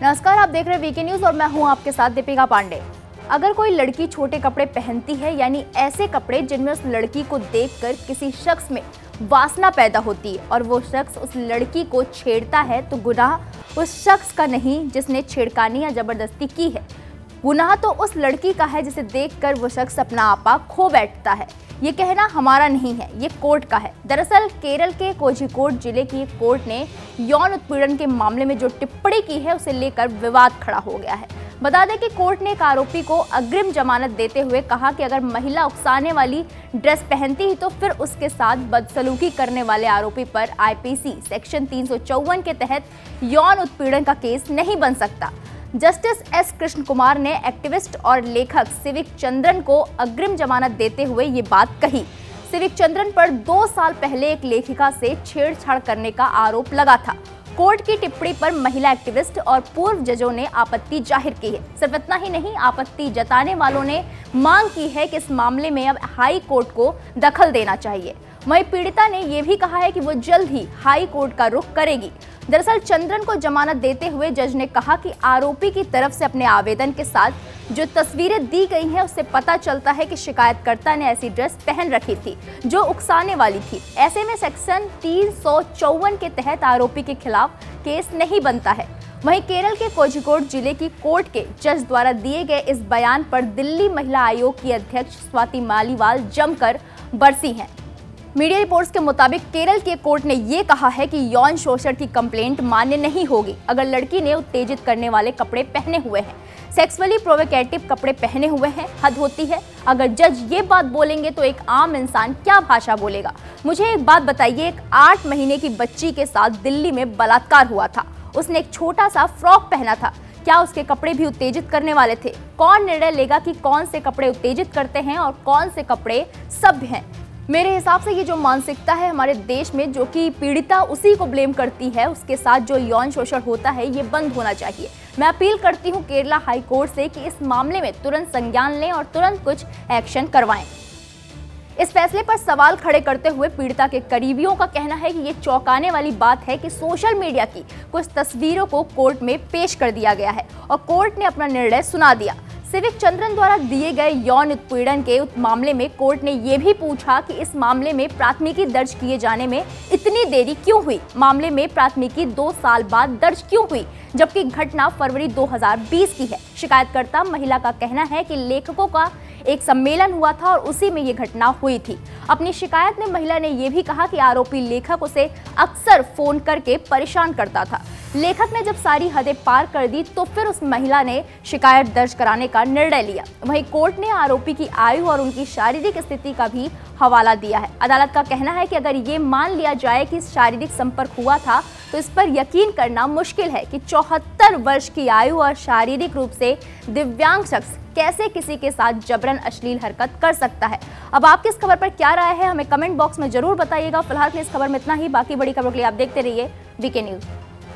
नमस्कार, आप देख रहे हैं वीके न्यूज और मैं हूं आपके साथ दीपिका पांडे। अगर कोई लड़की छोटे कपड़े पहनती है, यानी ऐसे कपड़े जिनमें उस लड़की को देखकर किसी शख्स में वासना पैदा होती है और वो शख्स उस लड़की को छेड़ता है, तो गुनाह उस शख्स का नहीं जिसने छेड़खानी या जबरदस्ती की है। गुनाह तो उस लड़की का है जिसे देखकर वो शख्स अपना आपा खो बैठता है। ये कहना हमारा नहीं है, ये कोर्ट का है। दरअसल केरल के कोझिकोड जिले की कोर्ट ने यौन उत्पीड़न के मामले में जो टिप्पणी की है उसे लेकर विवाद खड़ा हो गया है। बता दें कि कोर्ट ने एक आरोपी को अग्रिम जमानत देते हुए कहा कि अगर महिला उकसाने वाली ड्रेस पहनती ही तो फिर उसके साथ बदसलूकी करने वाले आरोपी पर आईपीसी सेक्शन 354 के तहत यौन उत्पीड़न का केस नहीं बन सकता। जस्टिस एस कृष्ण कुमार ने एक्टिविस्ट और लेखक सिविक चंद्रन को अग्रिम जमानत देते हुए ये बात कही। सिविक चंद्रन पर 2 साल पहले एक लेखिका से छेड़छाड़ करने का आरोप लगा था। कोर्ट की टिप्पणी पर महिला एक्टिविस्ट और पूर्व जजों ने आपत्ति जाहिर की है। सिर्फ इतना ही नहीं, आपत्ति जताने वालों ने मांग की है कि इस मामले में अब हाई कोर्ट को दखल देना चाहिए। वहीं पीड़िता ने यह भी कहा है कि वो जल्द ही हाई कोर्ट का रुख करेगी। दरअसल चंद्रन को जमानत देते हुए जज ने कहा कि आरोपी की तरफ से अपने आवेदन के साथ जो तस्वीरें दी गई हैं उससे पता चलता है कि शिकायतकर्ता ने ऐसी ड्रेस पहन रखी थी जो उकसाने वाली थी। ऐसे में सेक्शन 354 के तहत आरोपी के खिलाफ केस नहीं बनता है। वहीं केरल के कोझिकोड जिले की कोर्ट के जज द्वारा दिए गए इस बयान पर दिल्ली महिला आयोग की अध्यक्ष स्वाति मालीवाल जमकर बरसी हैं। मीडिया रिपोर्ट्स के मुताबिक केरल के कोर्ट ने ये कहा है कि यौन शोषण की कंप्लेंट मान्य नहीं होगी अगर लड़की ने उत्तेजित करने वाले कपड़े पहने हुए हैं, सेक्सुअली प्रोवोकेटिव कपड़े पहने हुए हैं। हद होती है। अगर जज ये बात बोलेंगे तो एक आम इंसान क्या भाषा बोलेगा। मुझे एक बात बताइए, एक 8 महीने की बच्ची के साथ दिल्ली में बलात्कार हुआ था। उसने एक छोटा सा फ्रॉक पहना था। क्या उसके कपड़े भी उत्तेजित करने वाले थे? कौन निर्णय लेगा कि कौन से कपड़े उत्तेजित करते हैं और कौन से कपड़े सभ्य हैं? मेरे हिसाब से ये जो मानसिकता है हमारे देश में, जो कि पीड़िता उसी को ब्लेम करती है, उसके साथ जो यौन शोषण होता है, ये बंद होना चाहिए। मैं अपील करती हूँ केरला हाई कोर्ट से कि इस मामले में तुरंत संज्ञान लें और तुरंत कुछ एक्शन करवाएं। इस फैसले पर सवाल खड़े करते हुए पीड़िता के करीबियों का कहना है कि ये चौंकाने वाली बात है कि सोशल मीडिया की कुछ तस्वीरों को कोर्ट में पेश कर दिया गया है और कोर्ट ने अपना निर्णय सुना दिया। सिविक चंद्रन द्वारा दिए गए यौन उत्पीड़न के मामले में कोर्ट ने यह भी पूछा कि इस मामले में प्राथमिकी दर्ज किए जाने में इतनी देरी क्यों हुई। मामले में प्राथमिकी 2 साल बाद दर्ज क्यों हुई, जबकि घटना फरवरी 2020 की है। शिकायतकर्ता महिला का कहना है कि लेखकों का एक सम्मेलन हुआ था और उसी में ये घटना हुई थी। अपनी शिकायत में महिला ने यह भी कहा कि आरोपी लेखक उसे अक्सर फोन करके परेशान करता था। लेखक ने जब सारी हदें पार कर दी तो फिर उस महिला ने शिकायत दर्ज कराने का निर्णय लिया। वहीं कोर्ट ने आरोपी की आयु और उनकी शारीरिक स्थिति का भी हवाला दिया है। अदालत का कहना है कि अगर ये मान लिया जाए कि शारीरिक संपर्क हुआ था तो इस पर यकीन करना मुश्किल है कि 74 वर्ष की आयु और शारीरिक रूप से दिव्यांग शख्स कैसे किसी के साथ जबरन अश्लील हरकत कर सकता है। अब आपकी इस खबर पर क्या राय है, हमें कमेंट बॉक्स में जरूर बताइएगा। फिलहाल के इस खबर में इतना ही। बाकी बड़ी खबरों के लिए आप देखते रहिए वीके न्यूज।